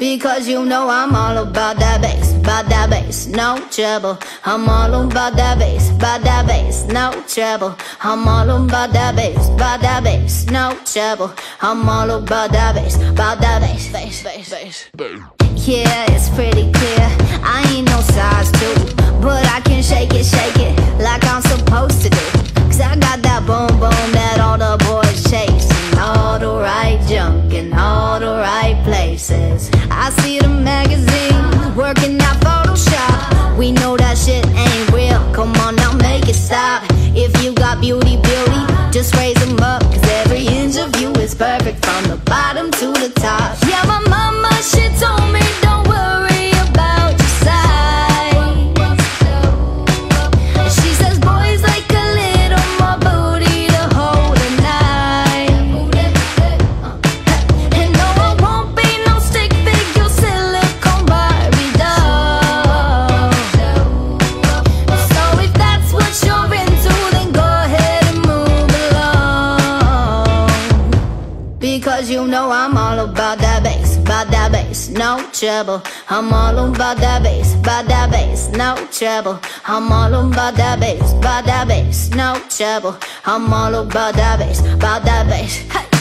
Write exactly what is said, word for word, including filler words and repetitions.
Because you know I'm all about that bass, about that bass, no trouble. I'm all about that bass, about that bass, no trouble. I'm all about that bass, about that bass, no trouble. I'm all about that bass, about that bass, bass, bass, bass. Yeah, it's pretty clear, I ain't no size two, but I can shake it, shake it like I'm supposed to do. Cause I got that boom boom that all the boys chase, and all the right junk in all the right places. I see the magazine working out Photoshop. We know that shit ain't real, come on now make it stop. If you got beauty, beauty, just raise them up. Cause every inch of you is perfect from the bottom to the top. Yeah, my mama, she told me don't worry about your size. She says boys like a little more booty to hold a knife. And no, I won't be no stick figure silicone Barbie doll. So if that's what you're into, then go ahead and move along. Because you know I'm all about that bass, about that bass, no trouble. I'm all about that bass, about that bass, no trouble. I'm all about that bass, about that bass, no trouble. I'm all about that bass, about that bass. Hey.